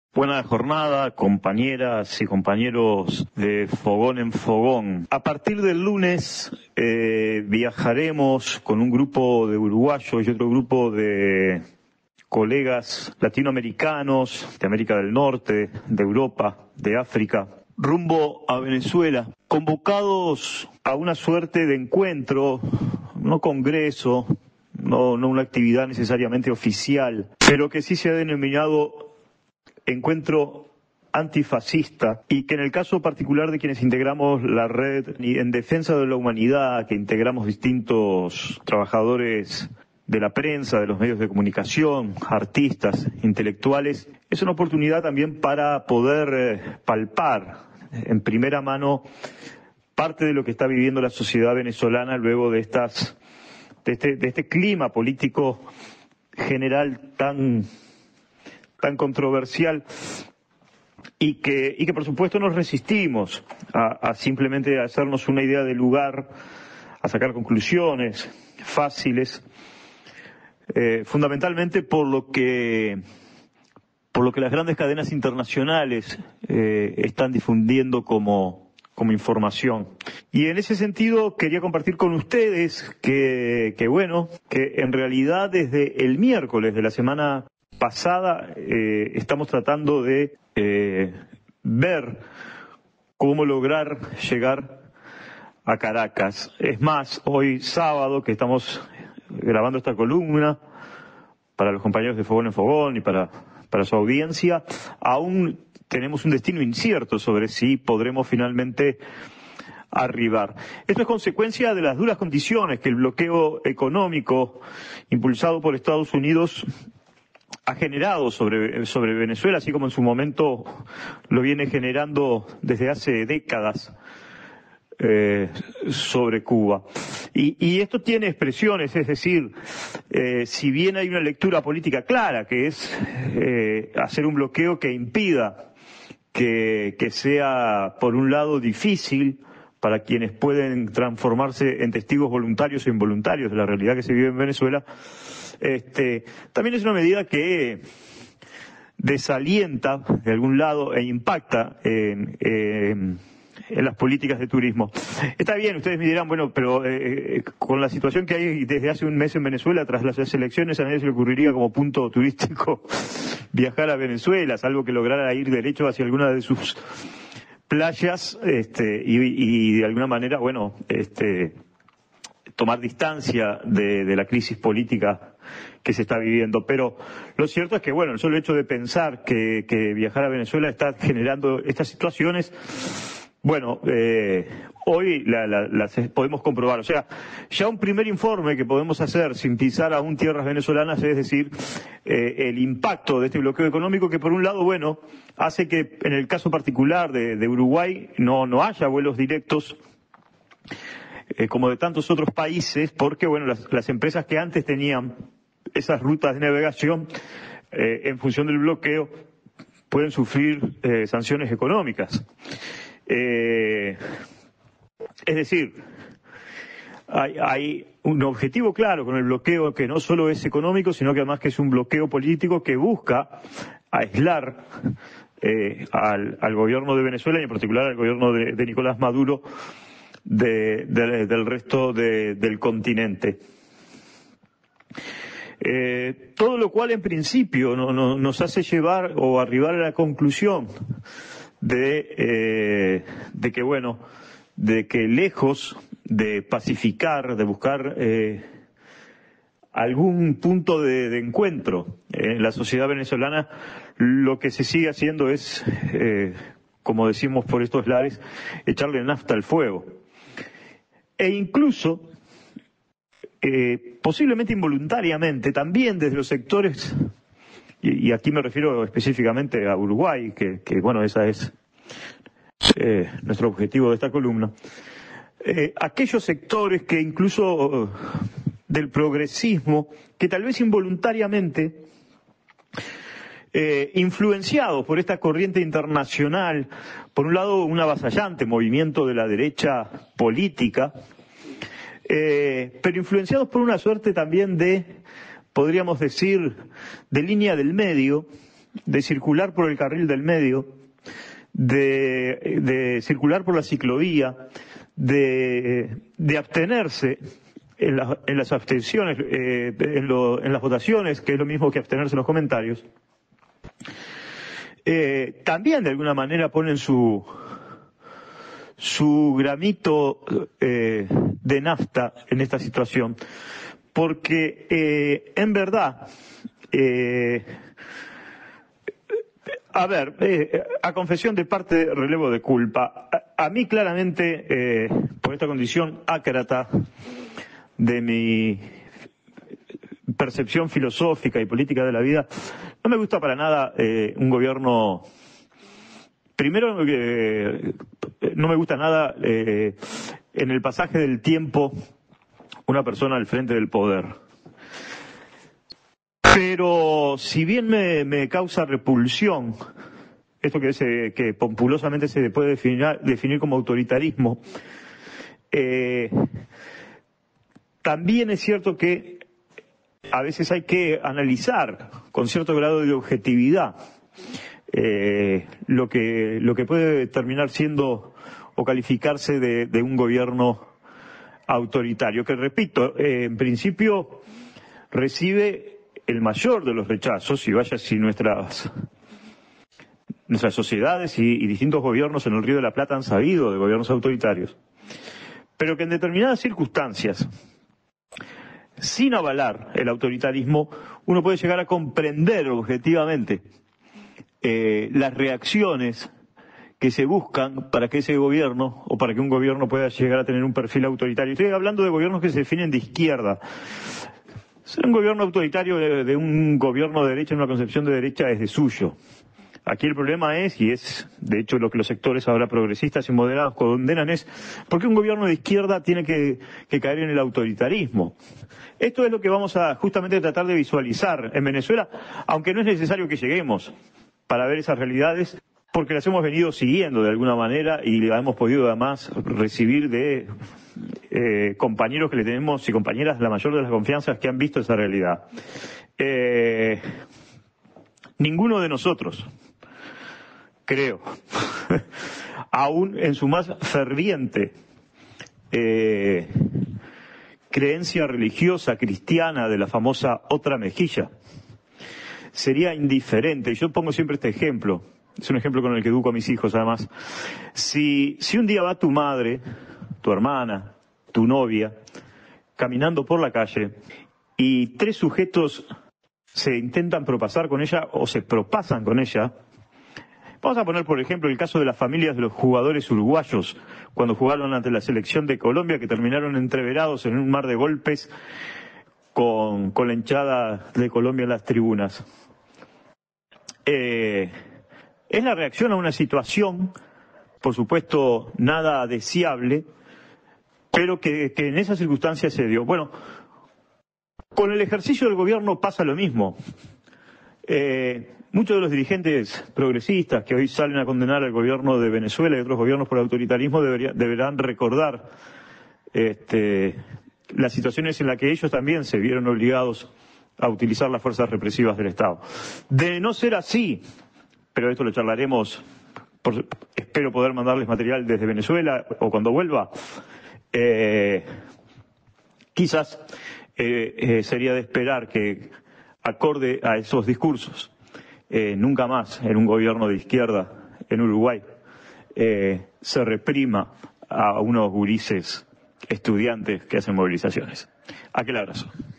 Buena jornada, compañeras y compañeros de Fogón en Fogón. A partir del lunes viajaremos con un grupo de uruguayos y otro grupo de colegas latinoamericanos, de América del Norte, de Europa, de África, rumbo a Venezuela, convocados a una suerte de encuentro, no congreso, no una actividad necesariamente oficial, pero que sí se ha denominado encuentro antifascista, y que en el caso particular de quienes integramos la red en defensa de la humanidad, que integramos distintos trabajadores de la prensa, de los medios de comunicación, artistas, intelectuales, es una oportunidad también para poder palpar en primera mano parte de lo que está viviendo la sociedad venezolana luego de este clima político general tan controversial, y que por supuesto nos resistimos a simplemente hacernos una idea del lugar, a sacar conclusiones fáciles, fundamentalmente por lo que las grandes cadenas internacionales están difundiendo como información. Y en ese sentido quería compartir con ustedes que en realidad desde el miércoles de la semana pasada estamos tratando de ver cómo lograr llegar a Caracas. Es más, hoy sábado, que estamos grabando esta columna para los compañeros de Fogón en Fogón y para su audiencia, aún tenemos un destino incierto sobre si podremos finalmente arribar. Esto es consecuencia de las duras condiciones que el bloqueo económico impulsado por Estados Unidos ha generado sobre Venezuela, así como en su momento lo viene generando desde hace décadas sobre Cuba. Y esto tiene expresiones, es decir, si bien hay una lectura política clara, que es hacer un bloqueo que impida que sea, por un lado, difícil para quienes pueden transformarse en testigos voluntarios o involuntarios de la realidad que se vive en Venezuela, también es una medida que desalienta de algún lado e impacta en las políticas de turismo. Está bien, ustedes me dirán, bueno, pero con la situación que hay desde hace un mes en Venezuela, tras las elecciones, a nadie se le ocurriría como punto turístico viajar a Venezuela, salvo que lograra ir derecho hacia alguna de sus playas y de alguna manera, tomar distancia de la crisis política que se está viviendo. Pero lo cierto es que, el solo hecho de pensar que viajar a Venezuela está generando estas situaciones, hoy las podemos comprobar. O sea, ya un primer informe que podemos hacer sin pisar aún tierras venezolanas, es decir, el impacto de este bloqueo económico, que por un lado, hace que en el caso particular de Uruguay no haya vuelos directos, como de tantos otros países, porque las empresas que antes tenían esas rutas de navegación, en función del bloqueo, pueden sufrir sanciones económicas. Es decir, hay un objetivo claro con el bloqueo, que no solo es económico, sino que además que es un bloqueo político que busca aislar al gobierno de Venezuela, y en particular al gobierno de Nicolás Maduro, del resto del continente. Todo lo cual en principio nos hace llevar o arribar a la conclusión de que lejos de pacificar, de buscar algún punto de encuentro en la sociedad venezolana, lo que se sigue haciendo es, como decimos por estos lares, echarle nafta al fuego. E incluso, posiblemente involuntariamente, también desde los sectores, y aquí me refiero específicamente a Uruguay, que esa es nuestro objetivo de esta columna, aquellos sectores que incluso del progresismo, que tal vez involuntariamente, influenciados por esta corriente internacional, por un lado un avasallante movimiento de la derecha política, pero influenciados por una suerte también de, podríamos decir, de línea del medio, de circular por el carril del medio, de circular por la ciclovía, de abstenerse en las abstenciones, en las votaciones, que es lo mismo que abstenerse en los comentarios, también de alguna manera ponen su gramito de nafta en esta situación, porque en verdad, a confesión de parte, relevo de culpa. A mí claramente, por esta condición ácrata de mi percepción filosófica y política de la vida, no me gusta para nada un gobierno. Primero, no me gusta nada en el pasaje del tiempo una persona al frente del poder. Pero si bien me causa repulsión esto que populosamente se puede definir como autoritarismo, también es cierto que a veces hay que analizar con cierto grado de objetividad lo que puede terminar siendo o calificarse de un gobierno autoritario, que repito, en principio recibe el mayor de los rechazos, y vaya si nuestras sociedades y distintos gobiernos en el Río de la Plata han sabido de gobiernos autoritarios, pero que en determinadas circunstancias, sin avalar el autoritarismo, uno puede llegar a comprender objetivamente las reacciones que se buscan para que ese gobierno, o para que un gobierno pueda llegar a tener un perfil autoritario. Estoy hablando de gobiernos que se definen de izquierda. Ser un gobierno autoritario de un gobierno de derecha en una concepción de derecha es de suyo. Aquí el problema es, y es de hecho lo que los sectores ahora progresistas y moderados condenan, es por qué un gobierno de izquierda tiene que caer en el autoritarismo. Esto es lo que vamos a justamente tratar de visualizar en Venezuela, aunque no es necesario que lleguemos para ver esas realidades, porque las hemos venido siguiendo de alguna manera y la hemos podido además recibir de compañeros que le tenemos y compañeras la mayor de las confianzas que han visto esa realidad. Ninguno de nosotros, creo, aún en su más ferviente creencia religiosa cristiana de la famosa otra mejilla, sería indiferente. Yo pongo siempre este ejemplo, es un ejemplo con el que educo a mis hijos además. Si un día va tu madre, tu hermana, tu novia, caminando por la calle y tres sujetos se intentan propasar con ella o se propasan con ella, vamos a poner por ejemplo el caso de las familias de los jugadores uruguayos cuando jugaron ante la selección de Colombia, que terminaron entreverados en un mar de golpes con la hinchada de Colombia en las tribunas. Es la reacción a una situación, por supuesto, nada deseable, pero que en esas circunstancias se dio. Bueno, con el ejercicio del gobierno pasa lo mismo. Muchos de los dirigentes progresistas que hoy salen a condenar al gobierno de Venezuela y otros gobiernos por autoritarismo deberán recordar las situaciones en las que ellos también se vieron obligados a utilizar las fuerzas represivas del Estado. De no ser así, pero esto lo charlaremos, espero poder mandarles material desde Venezuela o cuando vuelva, quizás sería de esperar que, acorde a esos discursos, nunca más en un gobierno de izquierda en Uruguay se reprima a unos gurises estudiantes que hacen movilizaciones. Aquel abrazo.